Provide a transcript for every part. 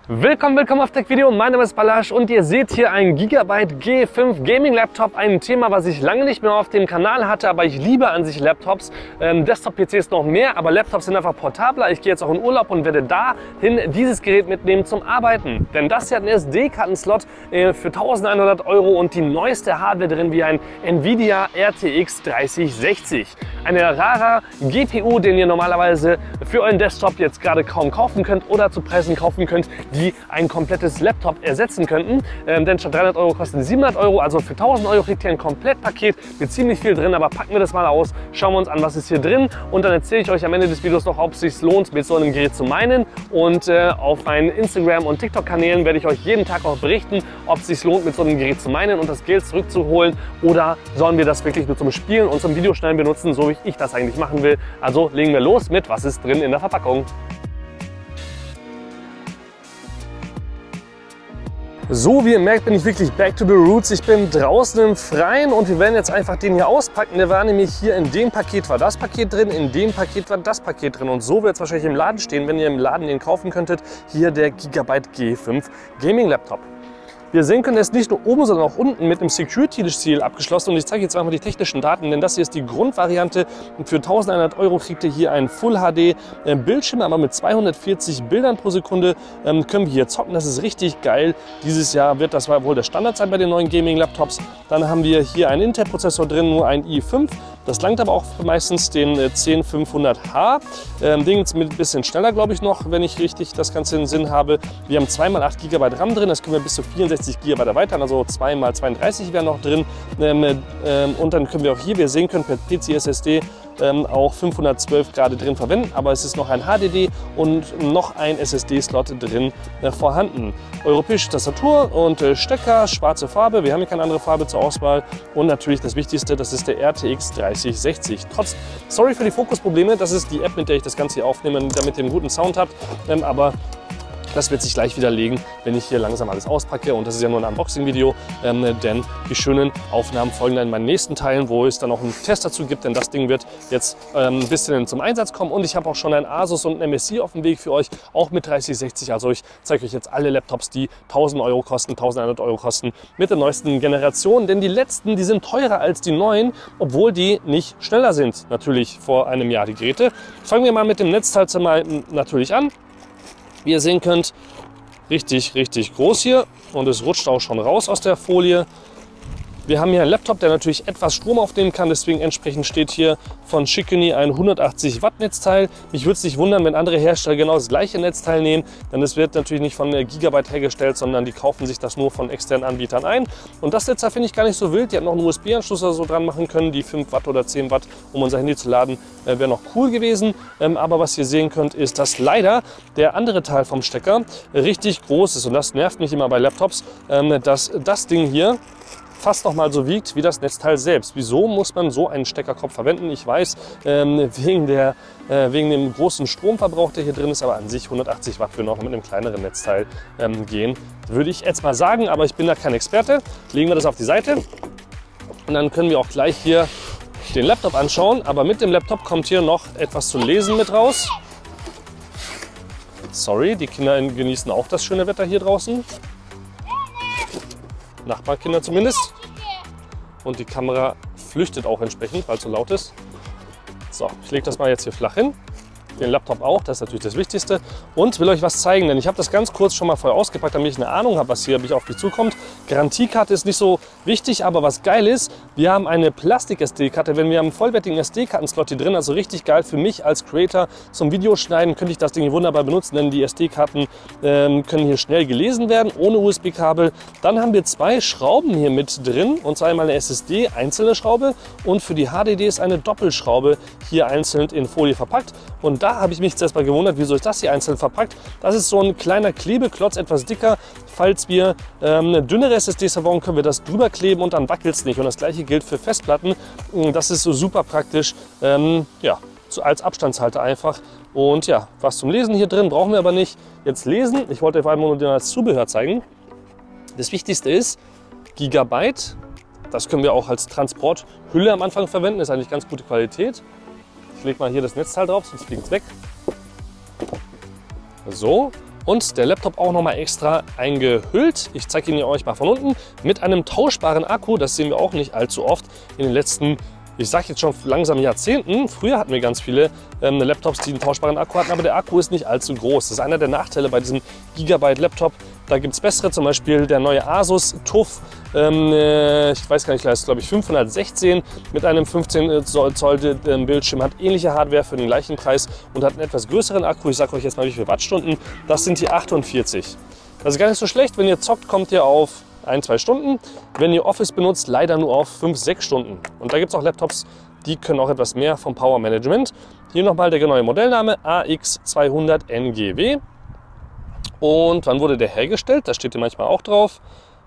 Willkommen auf Tech Video. Mein Name ist Balazs und ihr seht hier einen Gigabyte G5 Gaming Laptop. Ein Thema, was ich lange nicht mehr auf dem Kanal hatte, aber ich liebe an sich Laptops. Desktop-PCs noch mehr, aber Laptops sind einfach portabler. Ich gehe jetzt auch in Urlaub und werde dahin dieses Gerät mitnehmen zum Arbeiten. Denn das hier hat einen SD-Karten-Slot für 1100 € und die neueste Hardware drin wie ein Nvidia RTX 3060. Ein rarer GPU, den ihr normalerweise für euren Desktop jetzt gerade kaum kaufen könnt oder zu Preisen kaufen könnt, die ein komplettes Laptop ersetzen könnten. Denn statt 300 € kosten 700 €, also für 1000 € kriegt ihr ein Komplettpaket mit ziemlich viel drin. Aber packen wir das mal aus, schauen wir uns an, was ist hier drin und dann erzähle ich euch am Ende des Videos noch, ob es sich lohnt, mit so einem Gerät zu meinen. Und auf meinen Instagram- und TikTok-Kanälen werde ich euch jeden Tag auch berichten, ob es sich lohnt, mit so einem Gerät zu meinen und das Geld zurückzuholen, oder sollen wir das wirklich nur zum Spielen und zum Videoschneiden benutzen, so wie ich das eigentlich machen will. Also legen wir los mit, was ist drin in der Verpackung. So, wie ihr merkt, bin ich wirklich back to the roots. Ich bin draußen im Freien und wir werden jetzt einfach den hier auspacken. Der war nämlich hier in dem Paket war das Paket drin, in dem Paket war das Paket drin. Und so wird es wahrscheinlich im Laden stehen, wenn ihr im Laden den kaufen könntet. Hier der Gigabyte G5 Gaming Laptop. Wir sehen können, er ist nicht nur oben, sondern auch unten mit einem Security-Seal abgeschlossen. Und ich zeige jetzt einmal die technischen Daten, denn das hier ist die Grundvariante. Für 1100 € kriegt ihr hier einen Full HD Bildschirm, aber mit 240 Bildern pro Sekunde können wir hier zocken. Das ist richtig geil. Dieses Jahr wird das wohl der Standard sein bei den neuen Gaming-Laptops. Dann haben wir hier einen Intel-Prozessor drin, nur ein i5. Das langt aber auch meistens den 10500H. Ding ist mit ein bisschen schneller, glaube ich, noch, wenn ich richtig das Ganze in Sinn habe. Wir haben 2x8 GB RAM drin, das können wir bis zu 64 GB erweitern, also 2x32 wären noch drin. Und dann können wir auch hier, wie ihr sehen könnt, per PC SSD auch 512 Grad drin verwenden, aber es ist noch ein HDD und noch ein SSD-Slot drin vorhanden. Europäische Tastatur und Stecker, schwarze Farbe, wir haben hier keine andere Farbe zur Auswahl und natürlich das Wichtigste, das ist der RTX 3060. Sorry für die Fokusprobleme, das ist die App, mit der ich das Ganze hier aufnehme, damit ihr einen guten Sound habt, aber das wird sich gleich widerlegen, wenn ich hier langsam alles auspacke. Und das ist ja nur ein Unboxing-Video, denn die schönen Aufnahmen folgen dann in meinen nächsten Teilen, wo es dann auch einen Test dazu gibt. Denn das Ding wird jetzt ein bisschen zum Einsatz kommen. Und ich habe auch schon ein Asus und ein MSI auf dem Weg für euch, auch mit 3060. Also ich zeige euch jetzt alle Laptops, die 1000 € kosten, 1100 € kosten, mit der neuesten Generation. Denn die letzten, die sind teurer als die neuen, obwohl die nicht schneller sind. Natürlich vor einem Jahr die Geräte. Fangen wir mal mit dem Netzteil natürlich an. Wie ihr sehen könnt, richtig groß hier und es rutscht auch schon raus aus der Folie. Wir haben hier einen Laptop, der natürlich etwas Strom aufnehmen kann, deswegen entsprechend steht hier von Chicony ein 180 Watt Netzteil. Mich würde es nicht wundern, wenn andere Hersteller genau das gleiche Netzteil nehmen, denn es wird natürlich nicht von Gigabyte hergestellt, sondern die kaufen sich das nur von externen Anbietern ein. Und das Netzteil finde ich gar nicht so wild, die hat noch einen USB-Anschluss oder so dran machen können, die 5 Watt oder 10 Watt, um unser Handy zu laden, wäre noch cool gewesen. Aber was ihr sehen könnt, ist, dass leider der andere Teil vom Stecker richtig groß ist und das nervt mich immer bei Laptops, dass das Ding hier fast noch mal so wiegt wie das Netzteil selbst. Wieso muss man so einen Steckerkopf verwenden? Ich weiß, wegen dem großen Stromverbrauch, der hier drin ist, aber an sich 180 Watt würden auch mit einem kleineren Netzteil gehen. Würde ich jetzt mal sagen, aber ich bin da kein Experte. Legen wir das auf die Seite und dann können wir auch gleich hier den Laptop anschauen. Aber mit dem Laptop kommt hier noch etwas zu lesen mit raus. Sorry, die Kinder genießen auch das schöne Wetter hier draußen. Nachbarkinder zumindest. Und die Kamera flüchtet auch entsprechend, weil es so laut ist. So, ich lege das mal jetzt hier flach hin. Den Laptop auch, das ist natürlich das Wichtigste. Und will euch was zeigen, denn ich habe das ganz kurz schon mal vorher ausgepackt, damit ich eine Ahnung habe, was hier auf mich zukommt. Garantiekarte ist nicht so wichtig, aber was geil ist, wir haben eine Plastik-SD-Karte. Wenn wir haben einen vollwertigen SD-Karten-Slot hier drin, also richtig geil für mich als Creator zum Videoschneiden, könnte ich das Ding hier wunderbar benutzen, denn die SD-Karten können hier schnell gelesen werden, ohne USB-Kabel. Dann haben wir 2 Schrauben hier mit drin, und zwar einmal eine SSD, einzelne Schraube, und für die HDDs eine Doppelschraube hier einzeln in Folie verpackt. Und da habe ich mich zuerst mal gewundert, wieso ist das hier einzeln verpackt. Das ist so ein kleiner Klebeklotz, etwas dicker. Falls wir eine dünnere SSD verbauen, können wir das drüber kleben und dann wackelt es nicht. Und das gleiche gilt für Festplatten. Das ist so super praktisch, ja, als Abstandshalter einfach. Und ja, was zum Lesen hier drin brauchen wir aber nicht. Jetzt lesen, ich wollte vor allem nur das Zubehör zeigen. Das Wichtigste ist Gigabyte. Das können wir auch als Transporthülle am Anfang verwenden, ist eigentlich ganz gute Qualität. Ich lege mal hier das Netzteil drauf, sonst fliegt es weg. So, Und der Laptop auch nochmal extra eingehüllt. Ich zeige ihn euch mal von unten mit einem tauschbaren Akku. Das sehen wir auch nicht allzu oft in den letzten, ich sage jetzt schon langsam Jahrzehnten. Früher hatten wir ganz viele Laptops, die einen tauschbaren Akku hatten, aber der Akku ist nicht allzu groß. Das ist einer der Nachteile bei diesem Gigabyte Laptop. Da gibt es bessere, zum Beispiel der neue Asus TUF. Ich weiß gar nicht, das ist glaube ich 516 mit einem 15 Zoll Bildschirm, hat ähnliche Hardware für den gleichen Preis und hat einen etwas größeren Akku. Ich sage euch jetzt mal, wie viele Wattstunden. Das sind die 48. Das ist gar nicht so schlecht. Wenn ihr zockt, kommt ihr auf 1-2 Stunden. Wenn ihr Office benutzt, leider nur auf 5-6 Stunden. Und da gibt es auch Laptops, die können auch etwas mehr vom Power Management. Hier nochmal der neue Modellname AX200NGW. Und wann wurde der hergestellt? Da steht hier manchmal auch drauf.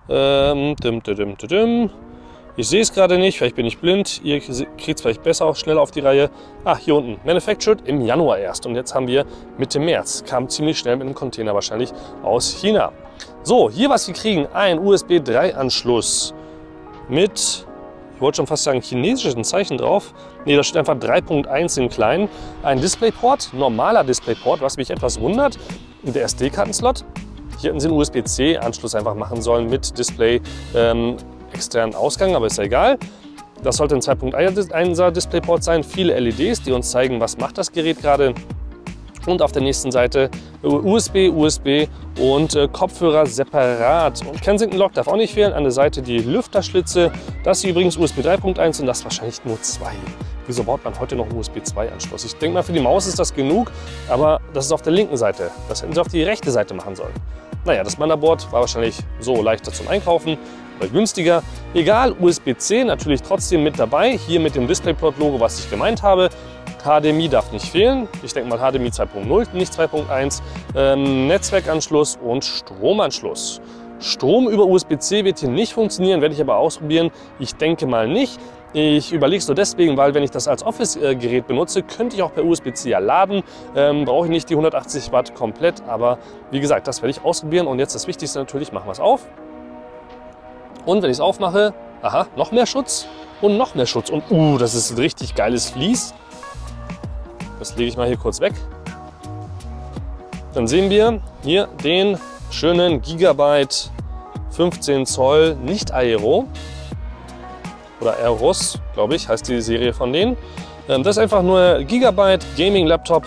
Ich sehe es gerade nicht, vielleicht bin ich blind. Ihr kriegt es vielleicht besser, auch schneller auf die Reihe. Ach, hier unten. Manufactured im Januar erst. Und jetzt haben wir Mitte März. Kam ziemlich schnell mit einem Container wahrscheinlich aus China. So, hier was wir kriegen. Ein USB 3 Anschluss mit, ich wollte schon fast sagen, chinesischen Zeichen drauf. Ne, da steht einfach 3.1 in klein. Ein DisplayPort, normaler DisplayPort, was mich etwas wundert. Der SD-Kartenslot. Hier hätten sie einen USB-C-Anschluss einfach machen sollen mit Display externen Ausgang, aber ist ja egal. Das sollte ein 2.1er DisplayPort sein. Viele LEDs, die uns zeigen, was macht das Gerät gerade. Und auf der nächsten Seite USB und Kopfhörer separat. Und Kensington Lock darf auch nicht fehlen. An der Seite die Lüfterschlitze. Das ist übrigens USB 3.1 und das wahrscheinlich nur 2. Wieso baut man heute noch einen USB 2 Anschluss? Ich denke mal, für die Maus ist das genug, aber das ist auf der linken Seite. Das hätten sie auf die rechte Seite machen sollen. Naja, das Motherboard war wahrscheinlich so leichter zum Einkaufen oder günstiger. Egal, USB-C natürlich trotzdem mit dabei. Hier mit dem DisplayPort-Logo, was ich gemeint habe. HDMI darf nicht fehlen. Ich denke mal HDMI 2.0, nicht 2.1. Netzwerkanschluss und Stromanschluss. Strom über USB-C wird hier nicht funktionieren, werde ich aber ausprobieren. Ich denke mal nicht. Ich überlege es nur deswegen, weil wenn ich das als Office-Gerät benutze, könnte ich auch per USB-C ja laden. Brauche ich nicht die 180 Watt komplett, aber wie gesagt, das werde ich ausprobieren. Und jetzt das Wichtigste natürlich, machen wir es auf. Und wenn ich es aufmache, aha, noch mehr Schutz und noch mehr Schutz. Und das ist ein richtig geiles Vlies. Das lege ich mal hier kurz weg. Dann sehen wir hier den schönen Gigabyte 15 Zoll, nicht Aero. Oder Aeros, glaube ich, heißt die Serie von denen. Das ist einfach nur Gigabyte Gaming Laptop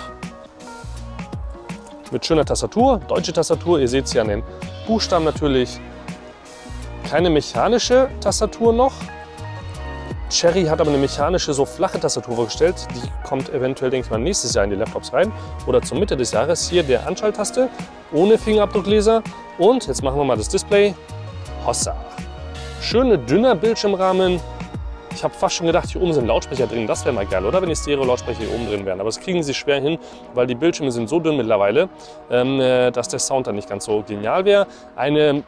mit schöner Tastatur, deutsche Tastatur. Ihr seht es ja an den Buchstaben natürlich. Keine mechanische Tastatur noch. Cherry hat aber eine mechanische, so flache Tastatur vorgestellt. Die kommt eventuell, denke ich mal, nächstes Jahr in die Laptops rein oder zur Mitte des Jahres. Hier der Anschalttaste ohne Fingerabdruckleser. Und jetzt machen wir mal das Display. Hossa. Schöne, dünner Bildschirmrahmen. Ich habe fast schon gedacht, hier oben sind Lautsprecher drin. Das wäre mal geil, oder? Wenn die Stereo-Lautsprecher hier oben drin wären. Aber das kriegen sie schwer hin, weil die Bildschirme sind so dünn mittlerweile, dass der Sound dann nicht ganz so genial wäre. Eine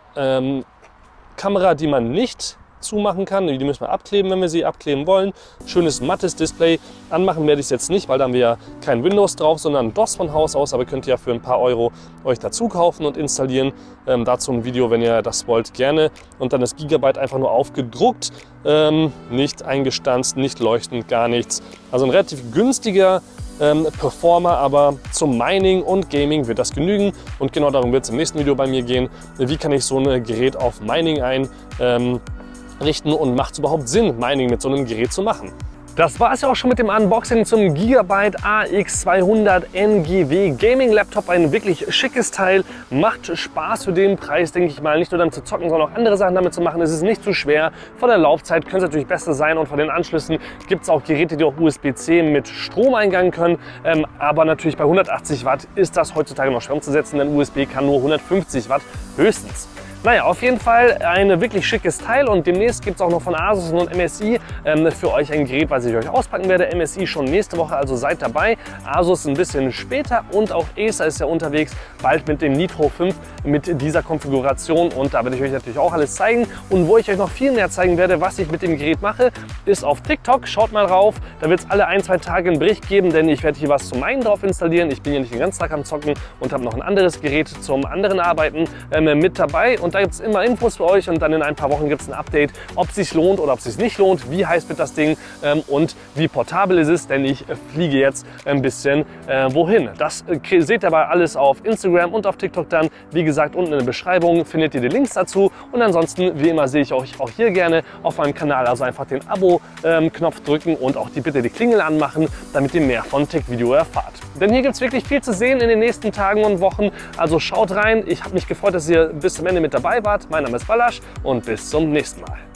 Kamera, die man nicht zumachen kann. Die müssen wir abkleben, wenn wir sie abkleben wollen. Schönes mattes Display. Anmachen werde ich es jetzt nicht, weil da haben wir ja kein Windows drauf, sondern DOS von Haus aus. Aber könnt ihr ja für ein paar Euro euch dazu kaufen und installieren. Dazu ein Video, wenn ihr das wollt, gerne. Und dann das Gigabyte einfach nur aufgedruckt. Nicht eingestanzt, nicht leuchtend, gar nichts. Also ein relativ günstiger Performer, aber zum Mining und Gaming wird das genügen. Und genau darum wird es im nächsten Video bei mir gehen. Wie kann ich so ein Gerät auf Mining richten und macht es überhaupt Sinn, Mining mit so einem Gerät zu machen? Das war es ja auch schon mit dem Unboxing zum Gigabyte AX200NGW Gaming Laptop. Ein wirklich schickes Teil, macht Spaß für den Preis, denke ich mal. Nicht nur dann zu zocken, sondern auch andere Sachen damit zu machen. Es ist nicht zu schwer. Von der Laufzeit könnte es natürlich besser sein und von den Anschlüssen gibt es auch Geräte, die auch USB-C mit Stromeingang können. Aber natürlich bei 180 Watt ist das heutzutage noch schwer umzusetzen, denn USB kann nur 150 Watt höchstens. Naja, auf jeden Fall ein wirklich schickes Teil und demnächst gibt es auch noch von Asus und MSI für euch ein Gerät, was ich euch auspacken werde. MSI schon nächste Woche, also seid dabei. Asus ein bisschen später und auch Acer ist ja unterwegs, bald mit dem Nitro 5 mit dieser Konfiguration und da werde ich euch natürlich auch alles zeigen. Und wo ich euch noch viel mehr zeigen werde, was ich mit dem Gerät mache, ist auf TikTok. Schaut mal rauf, da wird es alle 1-2 Tage einen Bericht geben, denn ich werde hier was zum Mining drauf installieren. Ich bin hier nicht den ganzen Tag am Zocken und habe noch ein anderes Gerät zum anderen Arbeiten mit dabei. Und und da gibt es immer Infos für euch und dann in ein paar Wochen gibt es ein Update, ob es sich lohnt oder ob es sich nicht lohnt, wie heiß wird das Ding und wie portabel ist es, denn ich fliege jetzt ein bisschen wohin. Das seht ihr aber alles auf Instagram und auf TikTok dann. Wie gesagt, unten in der Beschreibung findet ihr die Links dazu und ansonsten, wie immer, sehe ich euch auch hier gerne auf meinem Kanal, also einfach den Abo-Knopf drücken und auch bitte die Klingel anmachen, damit ihr mehr von TechVideo erfahrt. Denn hier gibt es wirklich viel zu sehen in den nächsten Tagen und Wochen, also schaut rein. Ich habe mich gefreut, dass ihr bis zum Ende mit dabei wart. Mein Name ist Balázs und bis zum nächsten Mal.